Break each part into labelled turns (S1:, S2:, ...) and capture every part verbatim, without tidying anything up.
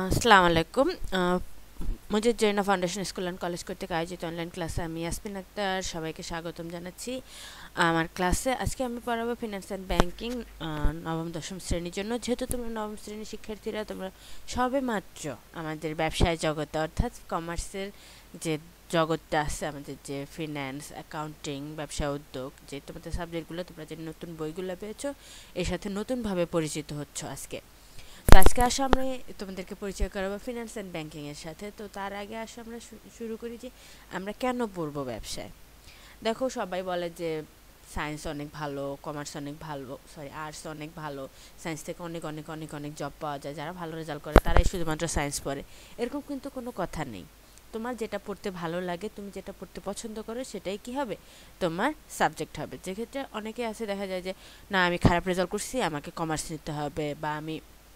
S1: আসসালামু আলাইকুম। আহ, Mujib Zaina foundation school and college কর্তৃক আয়োজিত অনলাইন ক্লাসে আমি ইয়াসমিন আক্তার সবাইকে স্বাগতম জানাচ্ছি। আমার ক্লাসে আজকে আমি পড়াবো ফিনান্স অ্যান্ড ব্যাংকিং নবম দশম শ্রেণীর জন্য। যেহেতু তোমরা নবম শ্রেণীর শিক্ষার্থীরা, তোমরা সবে মাত্র আমাদের ব্যবসায় জগতে অর্থাৎ কমার্সের যে জগৎটা আছে, আমাদের যে ফিন্যান্স, অ্যাকাউন্টিং, ব্যবসা উদ্যোগ, যে তোমাদের সাবজেক্টগুলো তোমরা যে নতুন বইগুলো পেয়েছো, এর সাথে নতুনভাবে পরিচিত হচ্ছ আজকে। তো আজকে আসো আমরা তোমাদেরকে পরিচয় করাবো ফিনান্স অ্যান্ড ব্যাংকিং এর সাথে। তো তার আগে আসো আমরা শু- শুরু করি যে আমরা কেন পড়বো ব্যবসায়। দেখো, সবাই বলে যে সায়েন্স অনেক ভালো, কমার্স অনেক ভালো, সরি আর্টস অনেক ভালো, সায়েন্স থেকে অনেক অনেক অনেক অনেক জব পাওয়া যায়, যারা ভালো রেজাল্ট করে তারাই শুধুমাত্র সায়েন্স পড়ে। এরকম কিন্তু কোনো কথা নেই। তোমার যেটা পড়তে ভালো লাগে, তুমি যেটা পড়তে পছন্দ করো, সেটাই কি হবে, তোমার সাবজেক্ট হবে। যেক্ষেত্রে অনেকে আছে, দেখা যায় যে না আমি খারাপ রেজাল্ট করছি, আমাকে কমার্স নিতে হবে বা আমি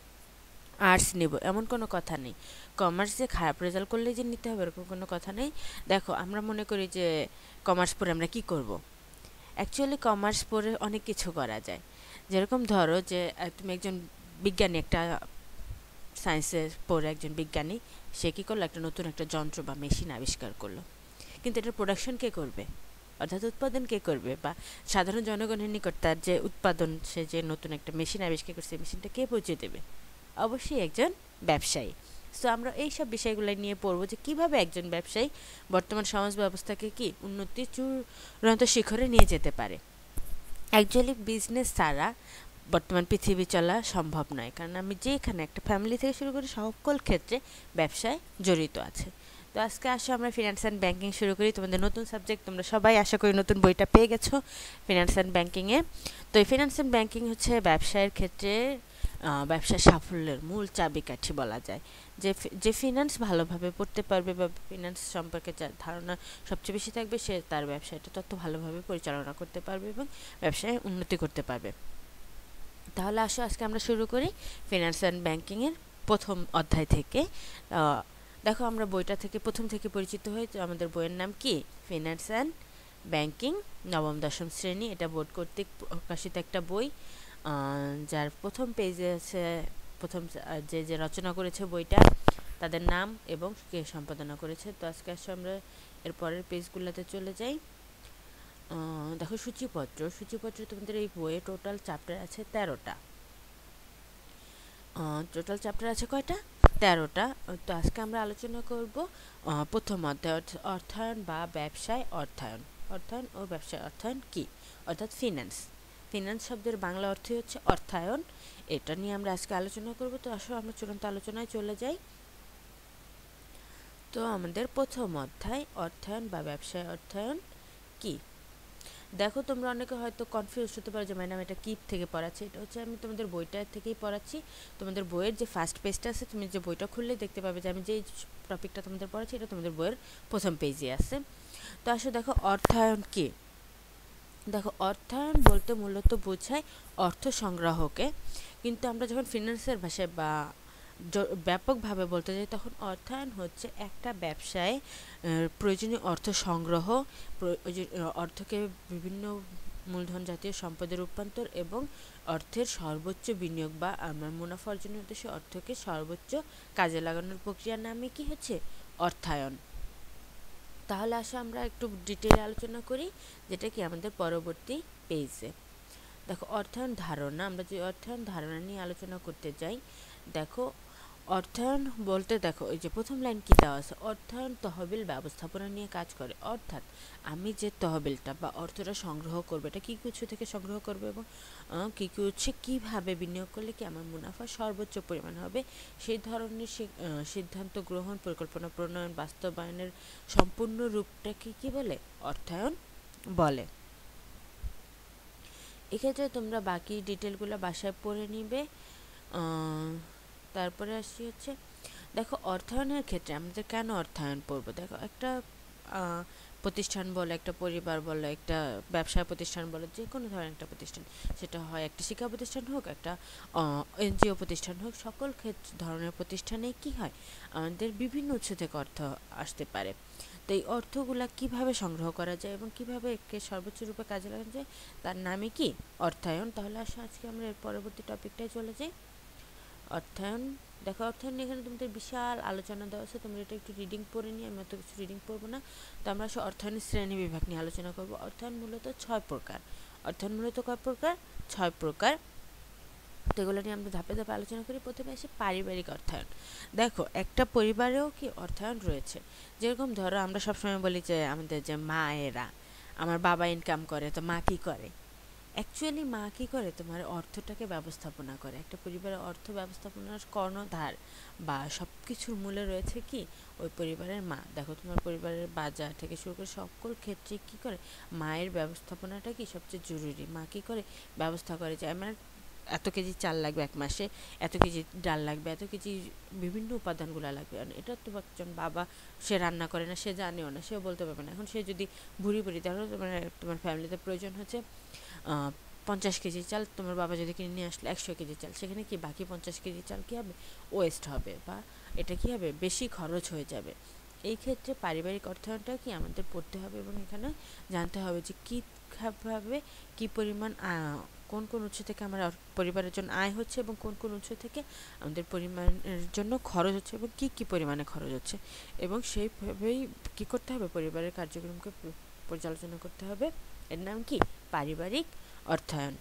S1: আর্টস নেব, এমন কোনো কথা নেই। কমার্স যে খারাপ রেজাল্ট করলেই যে নিতে হবে, এরকম কোনো কথা নেই। দেখো, আমরা মনে করি যে কমার্স পড়ে আমরা কি করব। অ্যাকচুয়ালি কমার্স পড়ে অনেক কিছু করা যায়। যেরকম ধরো যে আহ, তুমি একজন বিজ্ঞানী, একটা সায়েন্সের পড়ে একজন বিজ্ঞানী, সে কী করলো, একটা নতুন একটা যন্ত্র বা মেশিন আবিষ্কার করলো। কিন্তু এটার প্রোডাকশন কে করবে, অর্থাৎ উৎপাদন কে করবে, বা সাধারণ জনগণের নিকট তার যে উৎপাদন, সে যে নতুন একটা মেশিন আবিষ্কার করছে, মেশিনটা কে পৌঁছে দেবে? অবশ্যই একজন ব্যবসায়ী। সো আমরা এই সব বিষয়গুলো নিয়ে পড়বো যে কিভাবে একজন ব্যবসায়ী বর্তমান সমাজ ব্যবস্থাকে কি উন্নতির চূড়ান্ত শিখরে নিয়ে যেতে পারে। অ্যাকচুয়ালি বিজনেস ছাড়া বর্তমান পৃথিবী চলা সম্ভব নয়, কারণ আমি যেখানে একটা ফ্যামিলি থেকে শুরু করি, সকল ক্ষেত্রে ব্যবসায় জড়িত আছে। তো আজকে আসো আমরা ফিনান্স অ্যান্ড ব্যাংকিং শুরু করি। তোমাদের নতুন সাবজেক্ট, তোমরা সবাই আশা করি নতুন বইটা পেয়ে গেছো ফিনান্স অ্যান্ড ব্যাংকিংয়ে। তো এই ফিনান্স অ্যান্ড ব্যাংকিং হচ্ছে ব্যবসায়ের ক্ষেত্রে আহ, ব্যবসার সাফল্যের মূল চাবিকাঠি বলা যায়। যে ফি- যে ফিনান্স ভালোভাবে পড়তে পারবে বা ফিনান্স সম্পর্কে যার ধারণা সবচেয়ে বেশি থাকবে, সে তার ব্যবসাটা তত ভালোভাবে পরিচালনা করতে পারবে এবং ব্যবসায় উন্নতি করতে পারবে। তাহলে আসো আজকে আমরা শুরু করি ফিনান্স অ্যান্ড ব্যাংকিংয়ের প্রথম অধ্যায় থেকে। আহ, দেখো, আমরা বইটা থেকে প্রথম থেকে পরিচিত হই। তো আমাদের বইয়ের নাম কি, ফিনান্স অ্যান্ড ব্যাংকিং নবম দশম শ্রেণী। এটা বোর্ড কর্তৃক প্রকাশিত একটা বই, আহ, যার প্রথম পেজে আছে, প্রথম আহ, যে যে রচনা করেছে বইটা, তাদের নাম এবং কে সম্পাদনা করেছে। তো আজকে আসো আমরা এর পরের পেজগুলোতে চলে যাই। আহ, দেখো, সূচিপত্র। সূচিপত্রে তোমাদের এই বইয়ে টোটাল চ্যাপ্টার আছে তেরোটা। টোটাল চ্যাপ্টার আছে কয়টা, তেরোটা। তো আজকে আমরা আলোচনা করব আহ, প্রথম অধ্যায়, অর্থ- অর্থায়ন বা ব্যবসায় অর্থায়ন। অর্থায়ন ও ব্যবসায় অর্থায়ন কি, অর্থাৎ ফিন্যান্স। ফিন্যান্স শব্দের বাংলা অর্থই হচ্ছে অর্থায়ন। এটা নিয়ে আমরা আজকে আলোচনা করব। তো আসো আমরা চূড়ান্ত আলোচনায় চলে যাই। তো আমাদের প্রথম অধ্যায়, অর্থায়ন বা ব্যবসায় অর্থায়ন কি। দেখো, তোমরা অনেকে হয়তো কনফিউজ হতে পারো যে ম্যাডাম এটা কী থেকে পড়াচ্ছে। এটা হচ্ছে আমি তোমাদের বইটা থেকেই পড়াচ্ছি। তোমাদের বইয়ের যে ফার্স্ট পেজটা আছে, তুমি যে বইটা খুললেই দেখতে পাবে যে আমি যেই টপিকটা তোমাদের পড়াচ্ছি, এটা তোমাদের বইয়ের প্রথম পেজে আছে। তো আসলে দেখো, অর্থায়ন কি। দেখো, অর্থায়ন বলতে মূলত বোঝায় অর্থ সংগ্রহকে। কিন্তু আমরা যখন ফিনান্সের ভাষায় বা জ- ব্যাপকভাবে বলতে যাই, তখন অর্থায়ন হচ্ছে একটা ব্যবসায় আহ, প্রয়োজনীয় অর্থ সংগ্রহ, প্রয়োজন- আহ, অর্থকে বিভিন্ন মূলধন জাতীয় সম্পদে রূপান্তর এবং অর্থের সর্বোচ্চ বিনিয়োগ বা আমার মুনাফা অর্জনের উদ্দেশ্যে অর্থকে সর্বোচ্চ কাজে লাগানোর প্রক্রিয়ার নামে কি হচ্ছে, অর্থায়ন। তাহলে আসো আমরা একটু ডিটেইলে আলোচনা করি, যেটা কি আমাদের পরবর্তী পেজে। দেখো, অর্থায়ন ধারণা। আমরা যে অর্থায়ন ধারণা নিয়ে আলোচনা করতে যাই, দেখো অর্থায়ন বলতে, দেখো এই যে প্রথম লাইন কি দেওয়া আছে, অর্থায়ন তহবিল ব্যবস্থাপনা নিয়ে কাজ করে। অর্থাৎ আমি যে তহবিলটা বা অর্থটা সংগ্রহ করবো, এটা কী কিছু থেকে সংগ্রহ করবো এবং আহ, কী কী হচ্ছে কীভাবে বিনিয়োগ করলে কি আমার মুনাফা সর্বোচ্চ পরিমাণ হবে, সেই ধরনের সি- আহ, সিদ্ধান্ত গ্রহণ, পরিকল্পনা প্রণয়ন, বাস্তবায়নের সম্পূর্ণ রূপটাকে কী বলে, অর্থায়ন বলে। এক্ষেত্রে তোমরা বাকি ডিটেলগুলো বাসায় পড়ে নিবে। আহ, তারপরে আসি হচ্ছে, দেখো অর্থায়নের ক্ষেত্রে আমাদের কেন অর্থায়ন পড়ব। দেখো, একটা আহ, প্রতিষ্ঠান বলো, একটা পরিবার বলো, একটা ব্যবসা প্রতিষ্ঠান বলো, যে কোনো ধরনের একটা প্রতিষ্ঠান, সেটা হয় একটা শিক্ষা প্রতিষ্ঠান হোক, একটা এনজিও প্রতিষ্ঠান হোক, সকল ক্ষেত্র ধরনের প্রতিষ্ঠানেই কি হয়, আমাদের বিভিন্ন উৎস থেকে অর্থ আসতে পারে। তো এই অর্থগুলা কিভাবে সংগ্রহ করা যায় এবং কিভাবে একে সর্বোচ্চ রূপে কাজে লাগানো যায়, তার নামে কি, অর্থায়ন। তাহলে আসো আজকে আমরা এর পরবর্তী টপিকটায় চলে যাই। অর্থায়ন। দেখো অর্থায়ন এখানে তোমাদের বিশাল আলোচনা দেওয়া আছে, তোমরা এটা একটু রিডিং পড়ে নিয়ে, আমি অত কিছু রিডিং পড়বো না। তো আমরা আসলে অর্থায়নের শ্রেণী বিভাগ নিয়ে আলোচনা করব। অর্থায়ন মূলত ছয় প্রকার। অর্থায়ন মূলত কয় প্রকার? ছয় প্রকার। তো এগুলো নিয়ে আমরা ধাপে ধাপে আলোচনা করি। প্রথমে আসে পারিবারিক অর্থায়ন। দেখো একটা পরিবারেও কি অর্থায়ন রয়েছে। যেরকম ধরো আমরা সবসময় বলি যে আমাদের যে মায়েরা, আমার বাবা ইনকাম করে তো মা কী করে? অ্যাকচুয়ালি মা কী করে? তোমার অর্থটাকে ব্যবস্থাপনা করে। একটা পরিবারের অর্থ ব্যবস্থাপনার কর্ণধার বা সব কিছুর মূলে রয়েছে কি? ওই পরিবারের মা। দেখো তোমার পরিবারের বাজার থেকে শুরু করে সকল ক্ষেত্রে কী করে? মায়ের ব্যবস্থাপনাটা কি সবচেয়ে জরুরি। মা কী করে? ব্যবস্থা করে যে আমার এত কেজি চাল লাগবে এক মাসে, এত কেজি ডাল লাগবে, এত কেজি বিভিন্ন উপাদানগুলো লাগবে। এটা তো একজন বাবা, সে রান্না করে না, সে জানেও না, সেও বলতে পারবে না। এখন সে যদি ভুড়ি ভুড়ি, তাহলে তোমার তোমার ফ্যামিলিতে প্রয়োজন হচ্ছে পঞ্চাশ কেজি চাল, তোমার বাবা যদি কিনে নিয়ে আসলে একশো কেজি চাল, সেখানে কি বাকি পঞ্চাশ কেজি চাল কী হবে? ওয়েস্ট হবে, বা এটা কী হবে? বেশি খরচ হয়ে যাবে। এই ক্ষেত্রে পারিবারিক অর্থায়নটা কি আমাদের পড়তে হবে, এবং এখানে জানতে হবে যে কীভাবে কী পরিমাণ কোন কোন উৎস থেকে আমার পরিবারের জন্য আয় হচ্ছে, এবং কোন কোন উৎস থেকে আমাদের পরিমাণের জন্য খরচ হচ্ছে, এবং কী কী পরিমাণে খরচ হচ্ছে, এবং সেইভাবেই কী করতে হবে? পরিবারের কার্যক্রমকে পর্যালোচনা করতে হবে। এর নাম কি? পারিবারিক অর্থায়ন।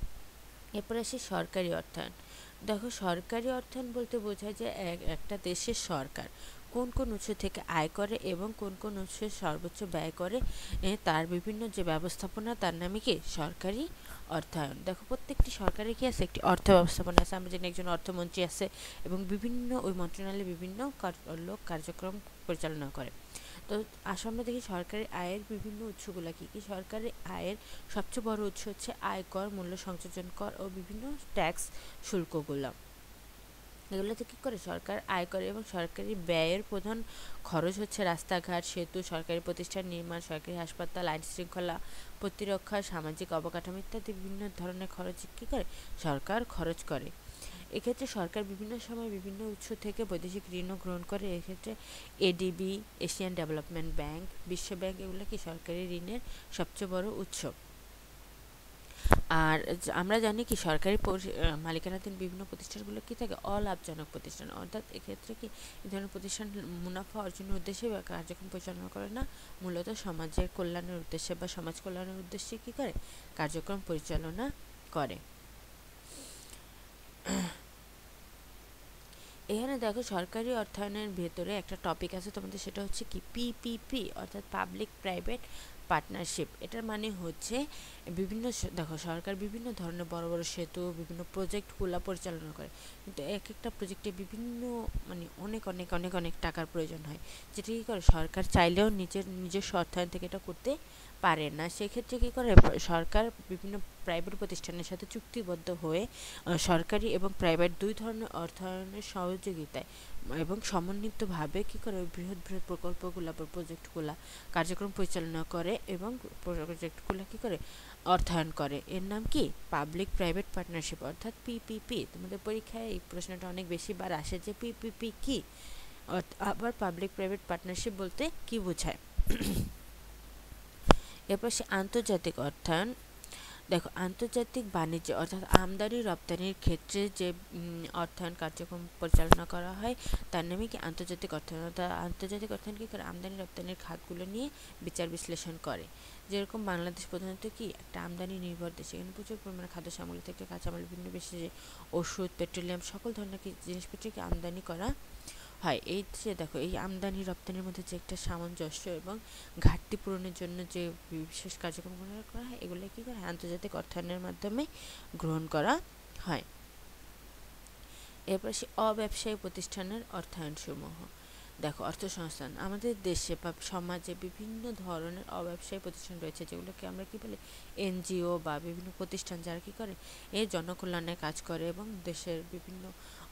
S1: এরপর আসি সরকারি অর্থায়ন। দেখো সরকারি অর্থায়ন বলতে বোঝায় যে একটা দেশের সরকার কোন কোন উৎস থেকে আয় করে এবং কোন কোন উৎসে সর্বোচ্চ ব্যয় করে, তার বিভিন্ন যে ব্যবস্থাপনা, তার নামে কি? সরকারি অর্থায়ন। দেখো প্রত্যেকটি সরকারের কি আছে? একটি অর্থ ব্যবস্থাপনা আছে। আমরা জানি একজন অর্থমন্ত্রী আছে, এবং বিভিন্ন ওই মন্ত্রণালয়ে বিভিন্ন লোক কার্যক্রম পরিচালনা করে। তো আসামে দেখি সরকারি আয়ের বিভিন্ন উৎসগুলো কী কী? সরকারি আয়ের সবচেয়ে বড় উৎস হচ্ছে আয়কর, মূল্য সংযোজন কর ও বিভিন্ন ট্যাক্স শুল্কগুলো। এগুলোতে কী করে? সরকার আয় করে, এবং সরকারি ব্যয়ের প্রধান খরচ হচ্ছে রাস্তাঘাট, সেতু, সরকারি প্রতিষ্ঠান নির্মাণ, সরকারি হাসপাতাল, আইন শৃঙ্খলা প্রতিরক্ষা, সামাজিক অবকাঠামো ইত্যাদি বিভিন্ন ধরনের খরচ কী করে? সরকার খরচ করে। এক্ষেত্রে সরকার বিভিন্ন সময় বিভিন্ন উৎস থেকে বৈদেশিক ঋণও গ্রহণ করে। এক্ষেত্রে এডিবি, এশিয়ান ডেভেলপমেন্ট ব্যাংক, বিশ্ব ব্যাংক, এগুলো কি সরকারি ঋণের সবচেয়ে বড় উৎস। আর আমরা জানি কি সরকারি মালিকানাধীন বিভিন্ন প্রতিষ্ঠানগুলো কি থাকে? অলাভজনক প্রতিষ্ঠান। অর্থাৎ এক্ষেত্রে কি এই ধরনের প্রতিষ্ঠান মুনাফা অর্জনের উদ্দেশ্যে বা কার্যক্রম পরিচালনা করে না, মূলত সমাজের কল্যাণের উদ্দেশ্যে বা সমাজ কল্যাণের উদ্দেশ্যে কি করে? কার্যক্রম পরিচালনা করে। এখানে দেখো সরকারি অর্থায়নের ভেতরে একটা টপিক আছে তোমাদের, সেটা হচ্ছে কি? পিপিপি, অর্থাৎ পাবলিক প্রাইভেট পার্টনারশিপ। এটার মানে হচ্ছে বিভিন্ন, দেখো সরকার বিভিন্ন ধরনের বড় বড় সেতু, বিভিন্ন প্রজেক্টগুলো পরিচালনা করে, কিন্তু এক একটা প্রজেক্টে বিভিন্ন মানে অনেক অনেক অনেক অনেক টাকার প্রয়োজন হয়, যেটা কী করে? সরকার চাইলেও নিজের নিজস্ব অর্থায়ন থেকে এটা করতে পারে না। সেক্ষেত্রে কী করে? সরকার বিভিন্ন প্রাইভেট প্রতিষ্ঠানের সাথে চুক্তিবদ্ধ হয়ে সরকারি এবং প্রাইভেট দুই ধরনের অর্থায়নের সহযোগিতায় এবং সমন্বিতভাবে কী করে? বৃহৎ বৃহৎ প্রকল্পগুলো বা প্রজেক্টগুলো কার্যক্রম পরিচালনা করে, এবং প্রজেক্টগুলো কী করে? অর্থায়ন করে। এর নাম কি? পাবলিক প্রাইভেট পার্টনারশিপ, অর্থাৎ পিপিপি। তোমাদের পরীক্ষায় এই প্রশ্নটা অনেক বেশি বার আসে যে পিপিপি কি, আবার পাবলিক প্রাইভেট পার্টনারশিপ বলতে কি বোঝায়। এরপর সে আন্তর্জাতিক অর্থায়ন। দেখো আন্তর্জাতিক বাণিজ্য অর্থাৎ আমদানি রপ্তানির ক্ষেত্রে যে অর্থায়ন কার্যক্রম পরিচালনা করা হয়, তার নামে কি? আন্তর্জাতিক অর্থায়ন। অর্থাৎ আন্তর্জাতিক অর্থায়ন কী করে? আমদানি রপ্তানির খাতগুলো নিয়ে বিচার বিশ্লেষণ করে। যেরকম বাংলাদেশ প্রধানত কি একটা আমদানি নির্ভর দেশ, এখানে প্রচুর পরিমাণে খাদ্য সামগ্রী থেকে কাঁচামাল, বিভিন্ন বেশি যে ওষুধ, পেট্রোলিয়াম, সকল ধরনের জিনিসপত্রকে আমদানি করা হয়। এই যে দেখো এই আমদানি রপ্তানির মধ্যে যে একটা সামঞ্জস্য এবং ঘাটতি পূরণের জন্য যে বিশেষ কার্যক্রমগুলো করা হয়, এগুলো কী করে? আন্তর্জাতিক অর্থায়নের মাধ্যমে গ্রহণ করা হয়। এরপর সে অব্যবসায়ী প্রতিষ্ঠানের অর্থায়নসমূহ। দেখো অর্থসংস্থান, আমাদের দেশে বা সমাজে বিভিন্ন ধরনের অব্যবসায়ী প্রতিষ্ঠান রয়েছে, যেগুলোকে আমরা কী বলি? এনজিও বা বিভিন্ন প্রতিষ্ঠান, যারা কী করে? এই জনকল্যাণে কাজ করে এবং দেশের বিভিন্ন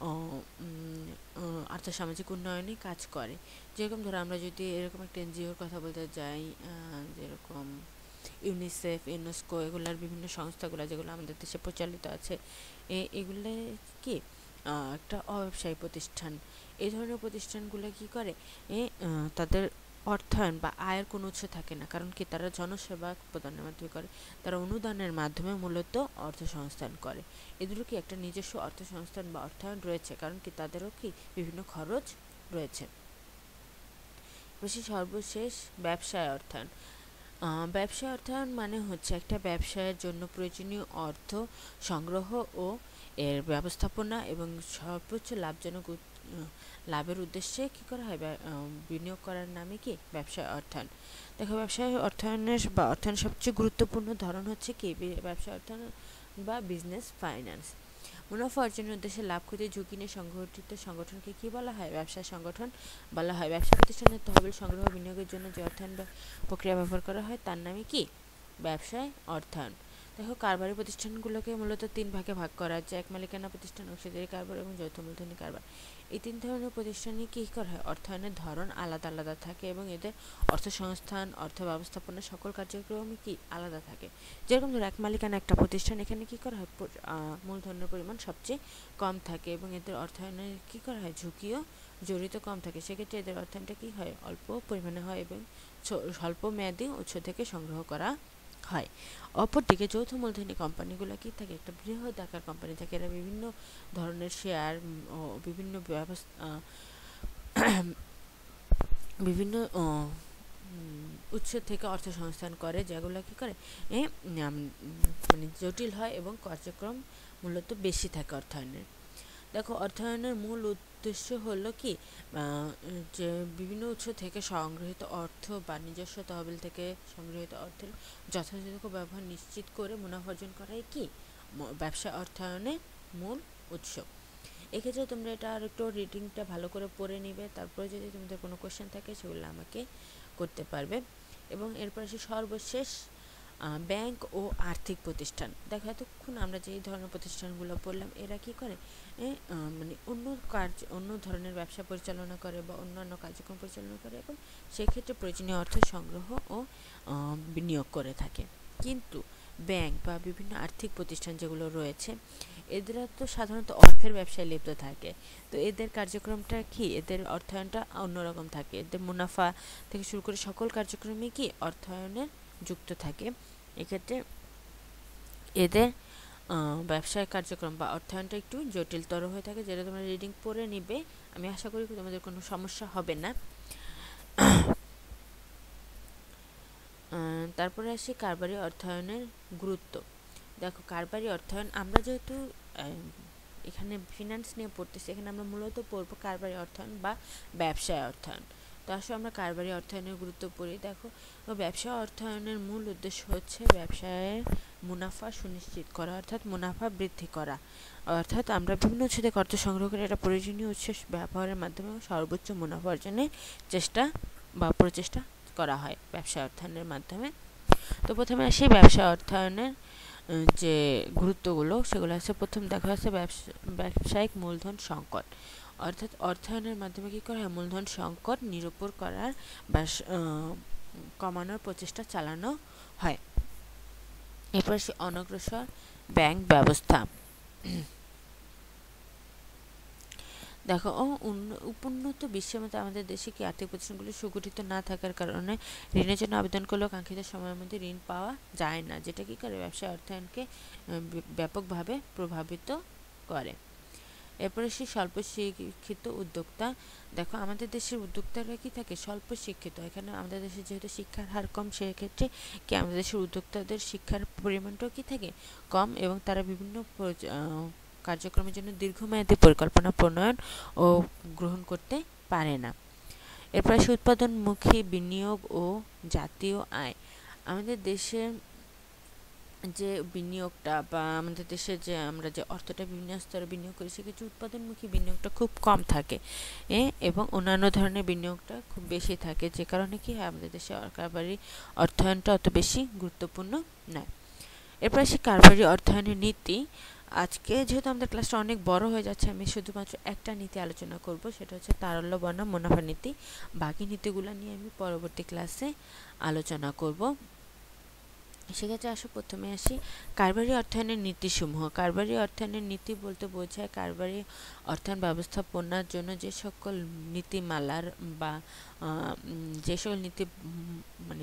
S1: আর্থসামাজিক উন্নয়নে কাজ করে। যেরকম ধরো আমরা যদি এরকম একটা এনজিওর কথা বলতে যাই, যেরকম ইউনিসেফ, ইউনেস্কো, এগুলার বিভিন্ন সংস্থাগুলো যেগুলো আমাদের দেশে প্রচলিত আছে, এগুলো কি একটা অব্যবসায়ী প্রতিষ্ঠান। এই ধরনের প্রতিষ্ঠানগুলো কী করে? তাদের অর্থায়ন বা আয়ের কোনো উৎস থাকে না, কারণ কি তারা জনসেবা প্রদানের মাধ্যমে করে, তারা অনুদানের মাধ্যমে মূলত অর্থ সংস্থান করে। এদেরও কি একটা নিজস্ব অর্থ সংস্থান বা অর্থায়ন রয়েছে, কারণ কি তাদেরও কি বিভিন্ন খরচ রয়েছে। বেশি সর্বশেষ ব্যবসায় অর্থায়ন। ব্যবসায় অর্থায়ন মানে হচ্ছে একটা ব্যবসায়ের জন্য প্রয়োজনীয় অর্থ সংগ্রহ ও এর ব্যবস্থাপনা এবং সর্বোচ্চ লাভজনক লাভের উদ্দেশ্যে কি করা হয়, বিনিয়োগ করার নামে কি ব্যবসায় অর্থায়ন। দেখো, ব্যবসায় অর্থায়নের বা অর্থায়নের সবচেয়ে গুরুত্বপূর্ণ ধরন হচ্ছে কি ব্যবসায় অর্থায়ন বা বিজনেস ফাইন্যান্স। মুনাফা অর্জনের উদ্দেশ্যে লাভ ক্ষতি ঝুঁকি নিয়ে সংগঠিত সংগঠনকে কি বলা হয়, ব্যবসায় সংগঠন বলা হয়। ব্যবসা প্রতিষ্ঠানের তহবিল সংগ্রহ বিনিয়োগের জন্য যে অর্থায়ন প্রক্রিয়া ব্যবহার করা হয় তার নামে কি ব্যবসায় অর্থায়ন। দেখো, কারবারি প্রতিষ্ঠানগুলোকে মূলত তিন ভাগে ভাগ করা যায়: এক মালিকানা প্রতিষ্ঠান, অংশীদারি কারবার এবং যৌথ মূলধনী কারবার। এই তিন ধরনের প্রতিষ্ঠানে কি করা হয়, অর্থায়নের ধরন আলাদা আলাদা থাকে এবং এদের অর্থ সংস্থান, অর্থ ব্যবস্থাপনা সকল কার্যক্রমই কি আলাদা থাকে। যেরকম ধরো, এক মালিকানা একটা প্রতিষ্ঠান, এখানে কি করা হয়, মূলধনের পরিমাণ সবচেয়ে কম থাকে এবং এদের অর্থায়নের কি করা হয়, ঝুঁকিও জড়িত কম থাকে। সেক্ষেত্রে এদের অর্থায়নটা কি হয়, অল্প পরিমাণে হয় এবং স্বল্প মেয়াদী উৎস থেকে সংগ্রহ করা হয়। অপরদিকে যৌথ মূলধনী কোম্পানিগুলো কি থাকে, একটা বৃহৎ আকার কোম্পানি থাকে। এরা বিভিন্ন ধরনের শেয়ার ও বিভিন্ন ব্যবস্থা বিভিন্ন উৎস থেকে অর্থ সংস্থান করে, যেগুলো কি করে মানে জটিল হয় এবং কার্যক্রম মূলত বেশি থাকে অর্থায়নের। দেখো, অর্থায়নের মূল উদ্দেশ্য হলো কি, যে বিভিন্ন উৎস থেকে সংগৃহীত অর্থ বা নিজস্ব তহবিল থেকে সংগৃহীত অর্থের যথাযথ ব্যবহার নিশ্চিত করে মুনাফা অর্জন করাই কি ব্যবসা অর্থায়নের মূল উৎস। এক্ষেত্রে তোমরা এটা আর একটু রিডিংটা ভালো করে পড়ে নিবে, তারপরে যদি তোমাদের কোনো কোশ্চেন থাকে সেগুলো আমাকে করতে পারবে। এবং এরপর আসি সর্বশেষ ব্যাংক ও আর্থিক প্রতিষ্ঠান। দেখো, এতক্ষণ আমরা যে ধরনের প্রতিষ্ঠানগুলো পড়লাম, এরা কি করে, মানে অন্য কার্য অন্য ধরনের ব্যবসা পরিচালনা করে বা অন্যান্য কার্যক্রম পরিচালনা করে এবং সেক্ষেত্রে প্রয়োজনীয় অর্থ সংগ্রহ ও বিনিয়োগ করে থাকে। কিন্তু ব্যাংক বা বিভিন্ন আর্থিক প্রতিষ্ঠান যেগুলো রয়েছে, এদের তো সাধারণত অর্থের ব্যবসায় লিপ্ত থাকে। তো এদের কার্যক্রমটা কি, এদের অর্থায়নটা অন্যরকম থাকে। এদের মুনাফা থেকে শুরু করে সকল কার্যক্রমে কি অর্থায়নের যুক্ত থাকে। এক্ষেত্রে এদের ব্যবসায় কার্যক্রম বা অর্থায়নটা একটু জটিলতর হয়ে থাকে, যেটা তোমরা রিডিং পড়ে নিবে। আমি আশা করি তোমাদের কোনো সমস্যা হবে না। তারপরে আসি কারবারি অর্থায়নের গুরুত্ব। দেখো, কারবারি অর্থায়ন, আমরা যেহেতু এখানে ফিনান্স নিয়ে পড়তেছি, এখানে আমরা মূলত পড়বো কারবারি অর্থায়ন বা ব্যবসায় অর্থায়ন। তো আসলে আমরা কারবারি অর্থায়নের গুরুত্ব পড়ি। দেখো, ব্যবসা অর্থায়নের মূল উদ্দেশ্য হচ্ছে ব্যবসায়ের মুনাফা সুনিশ্চিত করা, অর্থাৎ মুনাফা বৃদ্ধি করা। অর্থাৎ আমরা বিভিন্ন উৎস থেকে অর্থ সংগ্রহ করে এটা প্রয়োজনীয় উৎস ব্যবহারের মাধ্যমে সর্বোচ্চ মুনাফা অর্জনের চেষ্টা বা প্রচেষ্টা করা হয় ব্যবসা অর্থায়নের মাধ্যমে। তো প্রথমে আসি ব্যবসা অর্থায়নের যে গুরুত্বগুলো, সেগুলো আছে। প্রথম দেখা যাচ্ছে ব্যবসায়িক মূলধন সংকট, অর্থাৎ অর্থায়নের মাধ্যমে কী করা হয়, মূলধন সংকট নিরূপণ করার বা কমানোর প্রচেষ্টা চালানো হয়। এরপর সে অনগ্রসর ব্যাংক ব্যবস্থা। দেখো, উপোন্নত বিশ্বের মধ্যে আমাদের দেশে কি আর্থিক প্রতিষ্ঠানগুলো সুগঠিত না থাকার কারণে ঋণের জন্য আবেদন করলেও কাঙ্ক্ষিত সময়ের মধ্যে ঋণ পাওয়া যায় না, যেটা কি করে ব্যবসায় অর্থায়নকে ব্যাপকভাবে প্রভাবিত করে। এরপরে সে স্বল্প শিক্ষিত উদ্যোক্তা। দেখো, আমাদের দেশের উদ্যোক্তারা কি থাকে, স্বল্প শিক্ষিত। এখানে আমাদের দেশে যেহেতু শিক্ষার হার কম, সেক্ষেত্রে কি আমাদের দেশের উদ্যোক্তাদের শিক্ষার পরিমাণটাও কি থাকে কম এবং তারা বিভিন্ন কার্যক্রমের জন্য দীর্ঘমেয়াদী পরিকল্পনা প্রণয়ন ও গ্রহণ করতে পারে না। এরপর আসে উৎপাদনমুখী বিনিয়োগ ও জাতীয় আয়। আমাদের দেশের যে বিনিয়োগটা বা আমাদের দেশে যে আমরা যে অর্থটা বিভিন্ন স্তরে বিনিয়োগ করি, সেক্ষেত্রে উৎপাদনমুখী বিনিয়োগটা খুব কম থাকে এবং অন্যান্য ধরনের বিনিয়োগটা খুব বেশি থাকে, যে কারণে কি হয়, আমাদের দেশে কারবারি অর্থায়নটা অত বেশি গুরুত্বপূর্ণ নয়। এরপর আসি কারবারি অর্থায়নের নীতি। আজকে যেহেতু আমাদের ক্লাসটা অনেক বড় হয়ে যাচ্ছে, আমি শুধুমাত্র একটা নীতি আলোচনা করব, সেটা হচ্ছে তারল্য বনাম মুনাফা নীতি। বাকি নীতিগুলো নিয়ে আমি পরবর্তী ক্লাসে আলোচনা করব। সেক্ষেত্রে আসো প্রথমে আসি কারবারি অর্থায়নের নীতিসমূহ। কারবারি অর্থায়নের নীতি বলতে বোঝায় কারবারি অর্থায়ন ব্যবস্থাপনার জন্য যে সকল নীতিমালার বা যে সকল নীতি মানে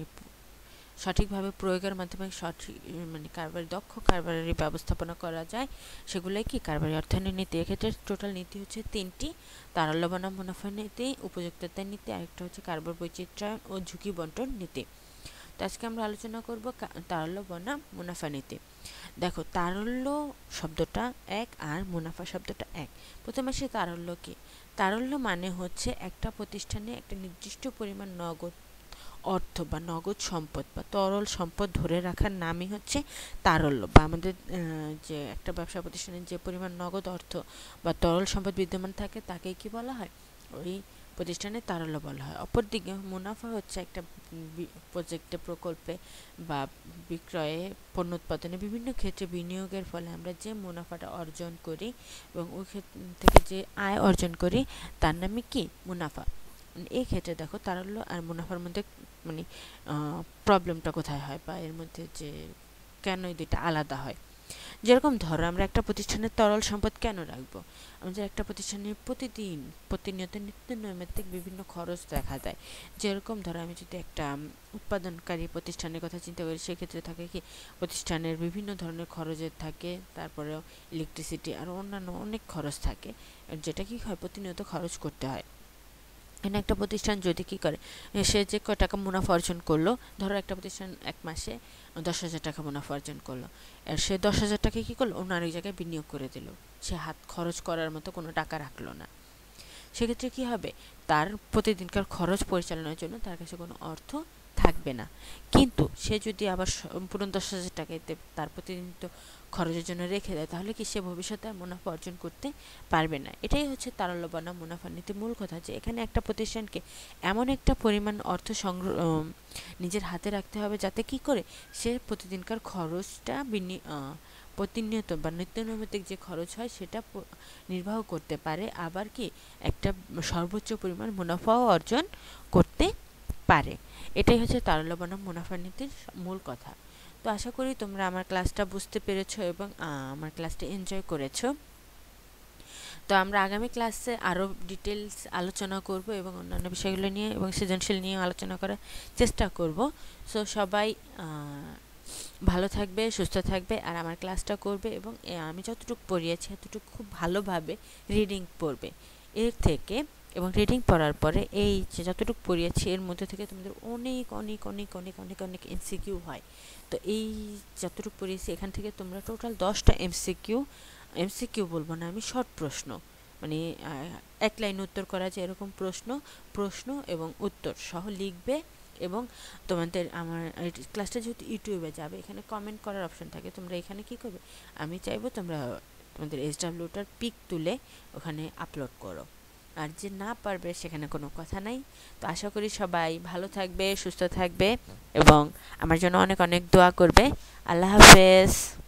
S1: সঠিকভাবে প্রয়োগের মাধ্যমে সঠিক মানে কারবারি দক্ষ কারবারি ব্যবস্থাপনা করা যায় সেগুলোই কি কারবারি অর্থায়নের নীতি। এক্ষেত্রে টোটাল নীতি হচ্ছে তিনটি: তারল্য বনাম মুনাফা নীতি, উপযুক্ততা নীতি, আরেকটা হচ্ছে কারবার বৈচিত্র্যায়ন ও ঝুঁকি বন্টন নীতি। তো আজকে আমরা আলোচনা করব তারল্য বনাম মুনাফা নীতি। দেখো, তারল্য শব্দটা এক আর মুনাফা শব্দটা এক। প্রথমে আসে তারল্য কি? তারল্য মানে হচ্ছে একটা প্রতিষ্ঠানে একটা নির্দিষ্ট পরিমাণ নগদ অর্থ বা নগদ সম্পদ বা তরল সম্পদ ধরে রাখার নামই হচ্ছে তারল্য, বা আমাদের যে একটা ব্যবসা প্রতিষ্ঠানের যে পরিমাণ নগদ অর্থ বা তরল সম্পদ বিদ্যমান থাকে তাকেই কি বলা হয়? ওই প্রতিষ্ঠানে তারল্য বলা হয়। অপরদিকে মুনাফা হচ্ছে একটা প্রজেক্টে, প্রকল্পে বা বিক্রয়ে, পণ্য উৎপাদনে বিভিন্ন ক্ষেত্রে বিনিয়োগের ফলে আমরা যে মুনাফাটা অর্জন করি এবং ওই ক্ষেত্র থেকে যে আয় অর্জন করি তার নামই কি? মুনাফা। এই ক্ষেত্রে দেখো তারল্য আর মুনাফার মধ্যে মানে প্রবলেমটা কোথায় হয় বা এর মধ্যে যে কেন এই দুইটা আলাদা হয়। যেরকম ধরো, আমরা একটা প্রতিষ্ঠানের তরল সম্পদ কেন রাখবো? আমাদের একটা প্রতিষ্ঠানের প্রতিদিন প্রতিনিয়ত নিত্য নৈমিত্তিক বিভিন্ন খরচ দেখা যায়। যেরকম ধরো, আমি যদি একটা উৎপাদনকারী প্রতিষ্ঠানের কথা চিন্তা করি, সেক্ষেত্রে থাকে কি প্রতিষ্ঠানের বিভিন্ন ধরনের খরচের থাকে, তারপরেও ইলেকট্রিসিটি আর অন্যান্য অনেক খরচ থাকে, যেটা কি হয় প্রতিনিয়ত খরচ করতে হয়। এখানে একটা প্রতিষ্ঠান যদি কি করে, সে যে কয় টাকা মুনাফা অর্জন করলো, ধরো একটা প্রতিষ্ঠান এক মাসে দশ হাজার টাকা মুনাফা অর্জন করলো, আর সে দশ হাজার টাকা কী করলো, অন্য আরেক জায়গায় বিনিয়োগ করে দিল, সে হাত খরচ করার মতো কোনো টাকা রাখলো না। সেক্ষেত্রে কী হবে, তার প্রতিদিনকার খরচ পরিচালনার জন্য তার কাছে কোনো অর্থ থাকবে না। কিন্তু সে যদি আবার সম্পূর্ণ দশ হাজার টাকাতে তার প্রতিদিন তো খরচের জন্য রেখে দেয়, তাহলে কি সে ভবিষ্যতে মুনাফা অর্জন করতে পারবে না। এটাই হচ্ছে তারল্য বনাম মুনাফা নীতির মূল কথা, যে এখানে একটা প্রতিষ্ঠানকে এমন একটা পরিমাণ অর্থ সংগ্রহ নিজের হাতে রাখতে হবে যাতে কি করে সে প্রতিদিনকার খরচটা বিনি প্রতিনিয়ত বা নিত্য নৈমিত্তিক যে খরচ হয় সেটা নির্বাহ করতে পারে, আবার কি একটা সর্বোচ্চ পরিমাণ মুনাফাও অর্জন করতে পারে। এটাই হচ্ছে তারল্য বনাম মুনাফা নীতির মূল কথা। তো আশা করি তোমরা আমার ক্লাসটা বুঝতে পেরেছো এবং আমার ক্লাসটা এনজয় করেছো। তো আমরা আগামী ক্লাসে আরও ডিটেলস আলোচনা করব এবং অন্যান্য বিষয়গুলো নিয়ে এবং সৃজনশীল নিয়ে আলোচনা করার চেষ্টা করব। সো সবাই ভালো থাকবে, সুস্থ থাকবে, আর আমার ক্লাসটা করবে এবং আমি যতটুকু পড়িয়েছি এতটুকু খুব ভালোভাবে রিডিং পড়বে। এর থেকে এবং রিডিং পড়ার পরে এই যে যতটুকু পড়িয়েছি এর মধ্যে থেকে তোমাদের অনেক অনেক অনেক অনেক অনেক অনেক এমসিকিউ হয়। তো এই যতটুকু পড়িয়েছি এখান থেকে তোমরা টোটাল দশটা এমসিকিউ এমসিকিউ বলবো না আমি, শর্ট প্রশ্ন, মানে এক লাইন উত্তর করা যায় এরকম প্রশ্ন প্রশ্ন এবং উত্তর সহ লিখবে। এবং তোমাদের আমার ক্লাসটা যেহেতু ইউটিউবে যাবে, এখানে কমেন্ট করার অপশন থাকে, তোমরা এখানে কি করবে, আমি চাইবো তোমরা তোমাদের এসডাব্লিউটার পিক তুলে ওখানে আপলোড করো। আর যে না পারবে সেখানে কোনো কথা নাই। তো আশা করি সবাই ভালো থাকবে, সুস্থ থাকবে এবং আমার জন্য অনেক অনেক দোয়া করবে। আল্লাহ হাফেজ।